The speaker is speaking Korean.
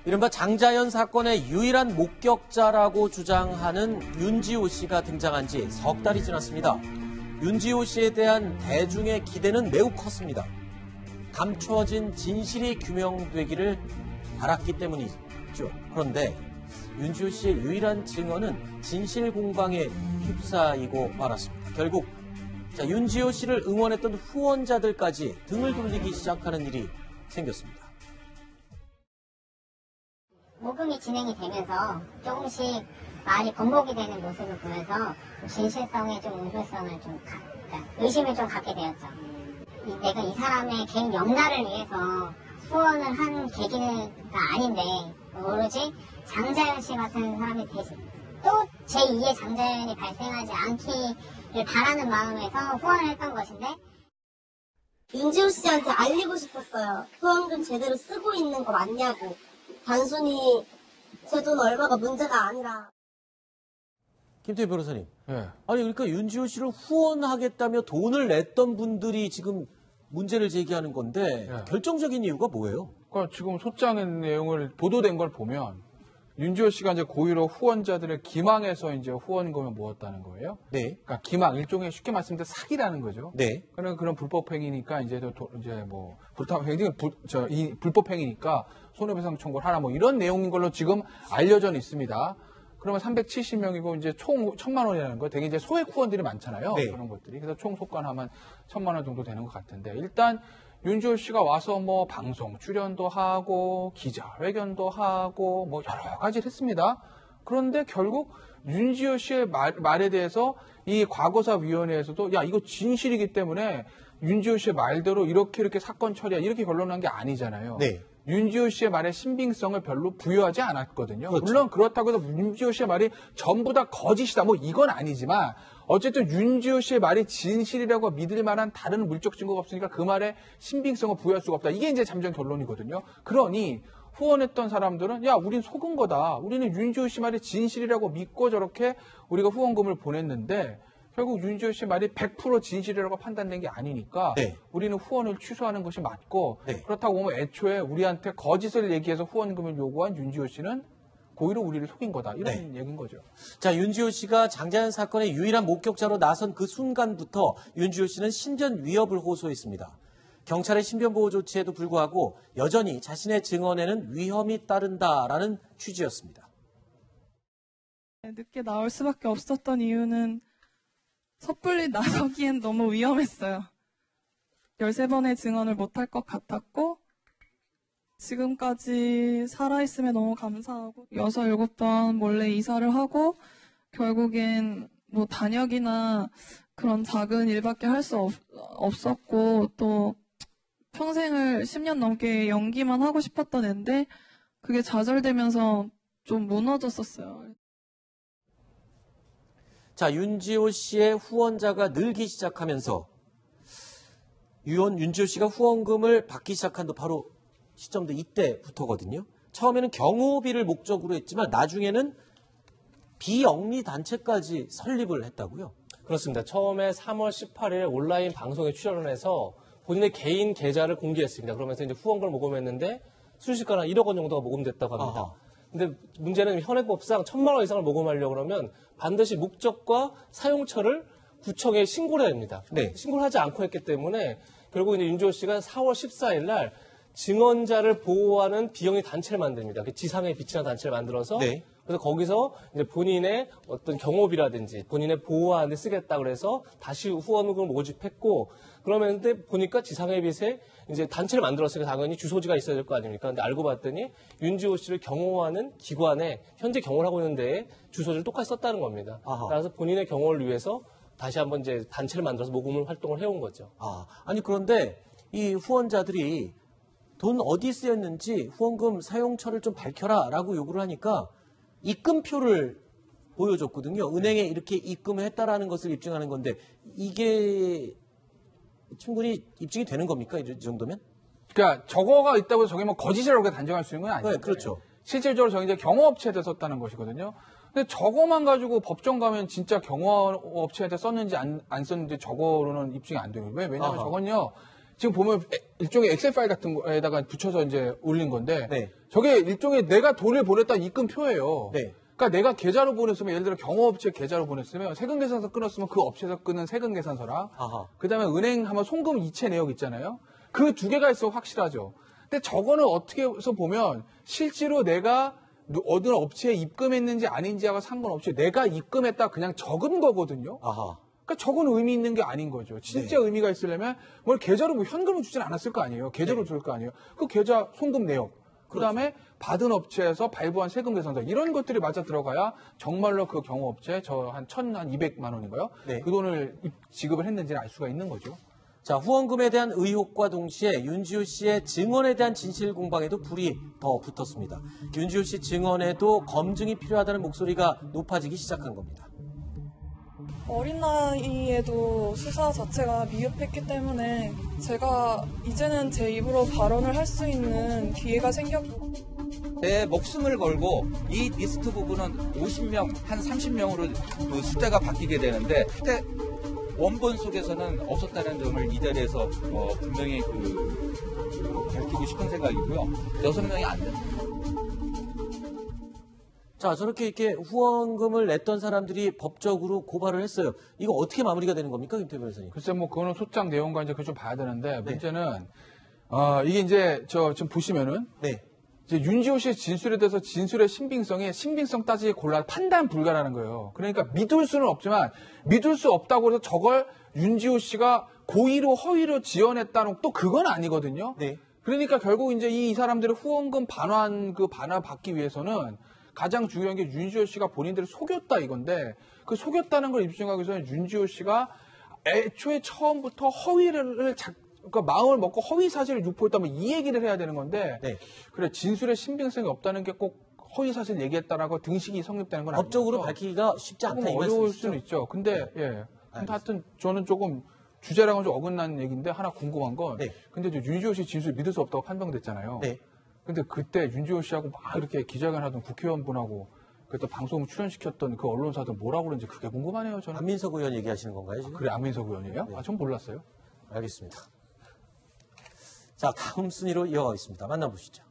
이른바 장자연 사건의 유일한 목격자라고 주장하는 윤지호 씨가 등장한 지 석 달이 지났습니다. 윤지호 씨에 대한 대중의 기대는 매우 컸습니다. 감춰진 진실이 규명되기를 바랐기 때문이죠. 그런데 윤지호 씨의 유일한 증언은 진실 공방에 휩싸이고 말았습니다. 결국 윤지호 씨를 응원했던 후원자들까지 등을 돌리기 시작하는 일이 생겼습니다. 모금이 진행이 되면서 조금씩 말이 번복이 되는 모습을 보면서 진실성에 좀 의구성을 의심을 좀 갖게 되었죠. 내가 이 사람의 개인 영달을 위해서 후원을 한 계기가 아닌데 오로지 장자연 씨 같은 사람이 대신 또 제2의 장자연이 발생하지 않기를 바라는 마음에서 후원을 했던 것인데 윤지호 씨한테 알리고 싶었어요. 후원금 제대로 쓰고 있는 거 맞냐고. 단순히 제 돈 얼마가 문제가 아니라. 김태희 변호사님. 네. 아니 그러니까 윤지호 씨를 후원하겠다며 돈을 냈던 분들이 지금 문제를 제기하는 건데 네. 결정적인 이유가 뭐예요? 그러니까 지금 소장의 내용을 보도된 걸 보면 윤지호 씨가 이제 고의로 후원자들을 기망해서 이제 후원금을 모았다는 거예요. 네. 그러니까 기망 일종의 쉽게 말씀드려 사기라는 거죠. 네. 그런 불법 행위니까 이제 뭐 불법 행위니까 손해배상 청구를 하라 뭐 이런 내용인 걸로 지금 알려져 있습니다. 그러면 370명이고 이제 총 1,000만 원이라는 거 되게 이제 소액 후원들이 많잖아요. 네. 그런 것들이. 그래서 총 속간하면 1,000만 원 정도 되는 것 같은데 일단 윤지호 씨가 와서 뭐 방송 출연도 하고 기자회견도 하고 뭐 여러 가지를 했습니다. 그런데 결국 윤지호 씨의 말에 대해서 이 과거사위원회에서도 야 이거 진실이기 때문에 윤지호 씨의 말대로 이렇게 사건 처리야 이렇게 결론난 게 아니잖아요. 네. 윤지호 씨의 말에 신빙성을 별로 부여하지 않았거든요. 그렇죠. 물론 그렇다고 해서 윤지호 씨의 말이 전부 다 거짓이다 뭐 이건 아니지만 어쨌든 윤지호 씨의 말이 진실이라고 믿을 만한 다른 물적 증거가 없으니까 그 말에 신빙성을 부여할 수가 없다. 이게 이제 잠정 결론이거든요. 그러니 후원했던 사람들은 야 우린 속은 거다. 우리는 윤지호 씨 말이 진실이라고 믿고 저렇게 우리가 후원금을 보냈는데 결국 윤지호 씨 말이 100% 진실이라고 판단된 게 아니니까 네. 우리는 후원을 취소하는 것이 맞고 네. 그렇다고 보면 애초에 우리한테 거짓을 얘기해서 후원금을 요구한 윤지호 씨는 고의로 우리를 속인 거다. 이런 네. 얘기인 거죠. 자, 윤지호 씨가 장자연 사건의 유일한 목격자로 나선 그 순간부터 윤지호 씨는 신변 위협을 호소했습니다. 경찰의 신변보호 조치에도 불구하고 여전히 자신의 증언에는 위험이 따른다라는 취지였습니다. 늦게 나올 수밖에 없었던 이유는 섣불리 나서기엔 너무 위험했어요. 13번의 증언을 못할 것 같았고 지금까지 살아있음에 너무 감사하고 6, 7번 몰래 이사를 하고 결국엔 뭐 단역이나 그런 작은 일밖에 할 수 없었고 또 평생을 10년 넘게 연기만 하고 싶었던 앤데 그게 좌절되면서 좀 무너졌었어요. 자, 윤지호 씨의 후원자가 늘기 시작하면서 윤지호 씨가 후원금을 받기 시작한 바로 시점도 이때부터거든요. 처음에는 경호비를 목적으로 했지만 나중에는 비영리 단체까지 설립을 했다고요? 그렇습니다. 처음에 3월 18일 온라인 방송에 출연을 해서 본인의 개인 계좌를 공개했습니다. 그러면서 이제 후원금을 모금했는데 순식간에 1억 원 정도가 모금됐다고 합니다. 아하. 근데 문제는 현행법상 1,000만 원 이상을 모금하려고 그러면 반드시 목적과 사용처를 구청에 신고를 해야 됩니다. 네. 신고를 하지 않고 했기 때문에 결국 이제 윤지호 씨가 4월 14일 날 증언자를 보호하는 비영리 단체를 만듭니다. 지상에 비치는 단체를 만들어서 네. 그래서 거기서 이제 본인의 어떤 경호비라든지 본인의 보호하는 데 쓰겠다 그래서 다시 후원금을 모집했고 그러면 보니까 지상의 빛에 이제 단체를 만들었으니까 당연히 주소지가 있어야 될 거 아닙니까? 근데 알고 봤더니 윤지호 씨를 경호하는 기관에 현재 경호를 하고 있는 데에 주소지를 똑같이 썼다는 겁니다. 아하. 그래서 본인의 경호를 위해서 다시 한번 이제 단체를 만들어서 모금 활동을 해온 거죠. 아니 그런데 이 후원자들이 돈 어디 쓰였는지 후원금 사용처를 좀 밝혀라라고 요구를 하니까 입금표를 보여줬거든요. 은행에 이렇게 입금을 했다라는 것을 입증하는 건데 이게 충분히 입증이 되는 겁니까? 이 정도면? 그러니까 저거가 있다고 해서 저게 뭐 거짓이라고 단정할 수 있는 건 아니죠. 네, 그렇죠. 실질적으로 저게 이제 경호업체한테 썼다는 것이거든요. 근데 저거만 가지고 법정 가면 진짜 경호업체한테 썼는지 안 썼는지 저거로는 입증이 안 되는 거예요. 왜냐하면 저건요. 지금 보면 일종의 엑셀 파일 같은 거에다가 붙여서 이제 올린 건데 네. 저게 일종의 내가 돈을 보냈다 입금표예요. 네. 그러니까 내가 계좌로 보냈으면 예를 들어 경호업체 계좌로 보냈으면 세금계산서 끊었으면 그 업체에서 끊은 세금계산서랑 그다음에 은행 하면 송금 이체 내역 있잖아요. 그 두 개가 있으면 확실하죠. 근데 저거는 어떻게 해서 보면 실제로 내가 어느 업체에 입금했는지 아닌지하고 상관없이 내가 입금했다 그냥 적은 거거든요. 그러니까 저건 의미 있는 게 아닌 거죠. 진짜 의미가 있으려면 뭘 계좌로 뭐 현금을 주진 않았을 거 아니에요. 계좌로 줄 거 아니에요. 그 계좌 송금 내역. 그다음에 받은 업체에서 발부한 세금 계산서 이런 것들이 맞아 들어가야 정말로 그 경호업체 저 한 1,200만 원인가요? 네. 그 돈을 지급을 했는지를 알 수가 있는 거죠. 자, 후원금에 대한 의혹과 동시에 윤지호 씨의 증언에 대한 진실 공방에도 불이 더 붙었습니다. 윤지호 씨 증언에도 검증이 필요하다는 목소리가 높아지기 시작한 겁니다. 어린 나이에도 수사 자체가 미흡했기 때문에 제가 이제는 제 입으로 발언을 할 수 있는 기회가 생겼고 내 목숨을 걸고 이 리스트 부분은 50명, 한 30명으로 그 숫자가 바뀌게 되는데 그때 원본 속에서는 없었다는 점을 이 자리에서 분명히 밝히고 싶은 생각이고요. 6명이 안 됩니다. 자, 저렇게 이렇게 후원금을 냈던 사람들이 법적으로 고발을 했어요. 이거 어떻게 마무리가 되는 겁니까, 김태우 변호사님? 글쎄 뭐 그거는 소장 내용과 이제 그걸 좀 봐야 되는데 문제는 이게 이제 지금 보시면은 이제 윤지호 씨의 진술에 대해서 진술의 신빙성 따지기 곤란 판단 불가라는 거예요. 그러니까 믿을 수는 없지만 믿을 수 없다고 해서 저걸 윤지호 씨가 고의로 허위로 지어냈다는 또 그건 아니거든요. 그러니까 결국 이제 이 사람들의 후원금 반환 받기 위해서는 가장 중요한 게 윤지호 씨가 본인들을 속였다 이건데 그 속였다는 걸 입증하기 위해서는 윤지호 씨가 애초에 처음부터 허위를 그러니까 마음을 먹고 허위 사실을 유포했다면 이 얘기를 해야 되는 건데 그래 진술의 신빙성이 없다는 게 꼭 허위 사실 얘기했다라고 등식이 성립되는 건 법적으로 아니죠. 밝히기가 쉽지 않다 이 어려울 말씀이시죠? 수는 있죠. 근데 근데 하여튼 저는 조금 주제랑은 좀 어긋난 얘기인데 하나 궁금한 건 근데 윤지호 씨 진술 믿을 수 없다고 판명됐잖아요. 근데 그때 윤지호 씨하고 막 이렇게 기자회견 하던 국회의원분하고 그때 방송 출연시켰던 그 언론사들 뭐라고 그러는지 그게 궁금하네요. 저는. 안민석 의원 얘기하시는 건가요, 지금? 그래, 안민석 의원이에요? 전 몰랐어요. 알겠습니다. 자, 다음 순위로 이어가겠습니다. 만나보시죠.